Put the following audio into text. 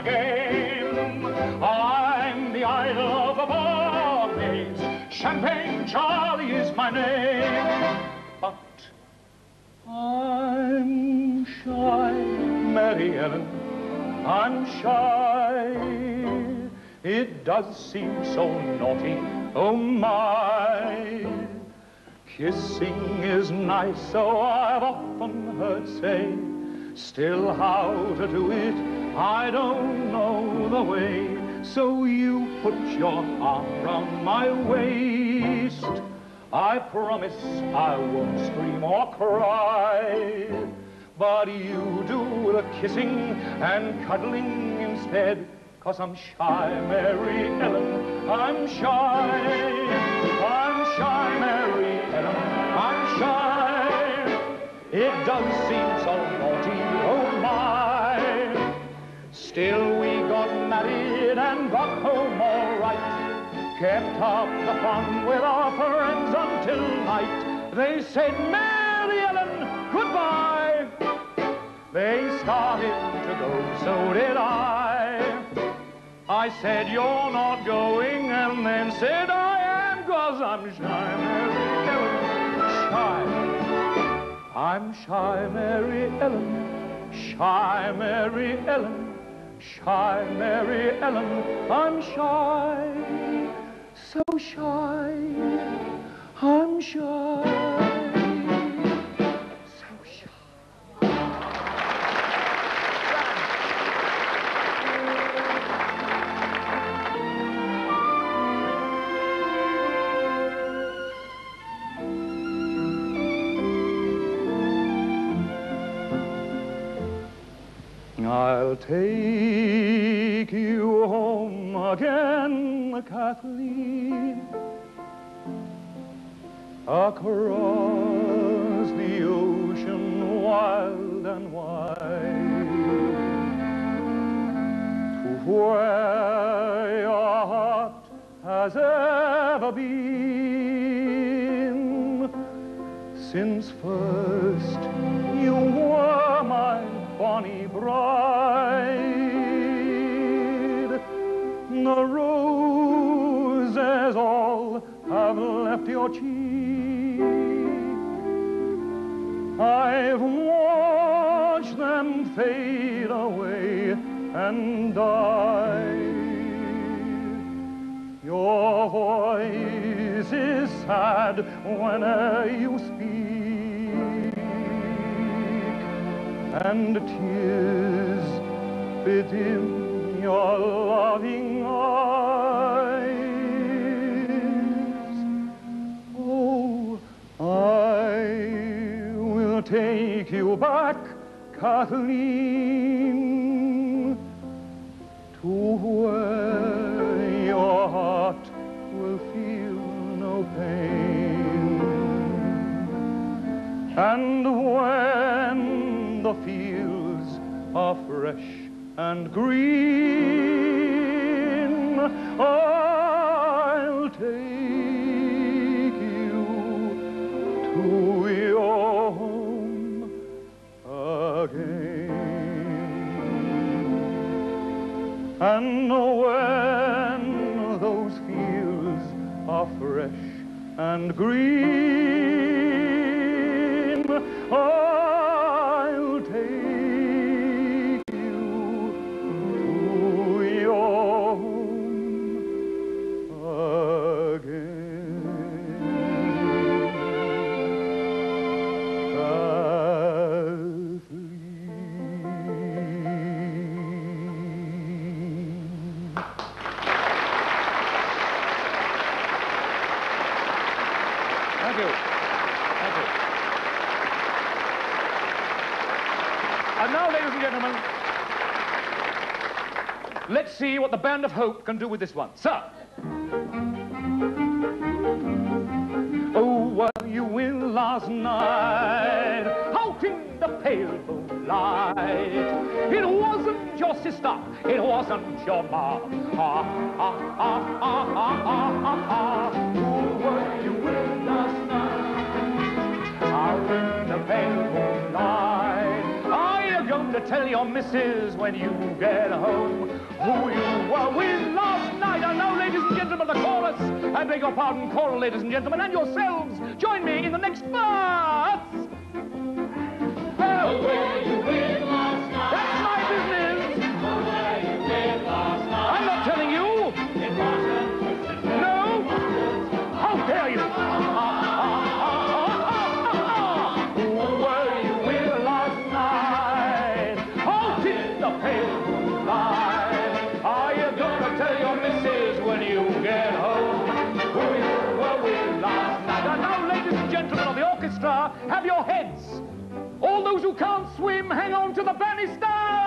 game. I'm the idol of the barmaids. Champagne Charlie is my name. But I'm shy, Mary Ellen. I'm shy. It does seem so naughty, oh my. Kissing is nice, so I've often heard say. Still how to do it, I don't know the way. So you put your arm round my waist. I promise I won't scream or cry. But you do the kissing and cuddling instead. 'Cause I'm shy, Mary Ellen, I'm shy. I'm shy, Mary Ellen, I'm shy. It does seem so naughty, oh my. Still we got married and got home all right. Kept up the fun with our friends until night. They said, Mary Ellen, goodbye. They started to go, so did I. I said, you're not going, and then said, I am, 'cause I'm shy, Mary Ellen, shy. I'm shy, Mary Ellen, shy, Mary Ellen, shy, Mary Ellen, I'm shy, so shy, I'm shy, so shy. I'll take you home again, Kathleen, across the ocean wild and wide, to where your heart has ever been, since first you were my bonny bride. The roses all have left your cheek. I've watched them fade away and die. Your voice is sad whene'er you speak, and tears fit in your loving eyes. Oh, I will take you back, Kathleen, to where your heart will feel no pain, and when the fields are fresh and green, I'll take you to your home again. And when those fields are fresh and green, I'll take you to your home again. Thank you. Thank you. And now, ladies and gentlemen, let's see what the Band of Hope can do with this one. Sir. Oh, were you in last night, out in the pale moonlight? It wasn't your sister, it wasn't your mom. Ah, ah, ah, ah, ah, ah, ah, ah. Who were you with last night, out in the pale moonlight? Are you going to tell your missus when you get home who you were with last night. And now, ladies and gentlemen, the chorus. I beg your pardon, choral, ladies and gentlemen, and yourselves. Join me in the next verse. Who were you with last night? That's my business. Who were you with last night? I'm not telling you. It wasn't. No. How dare you? Who were you with last night? Out in the pale moonlight. Are you gonna tell your missus when you get home who you were with last night? And now, ladies and gentlemen of the orchestra, have your heads. All those who can't swim, hang on to the banister!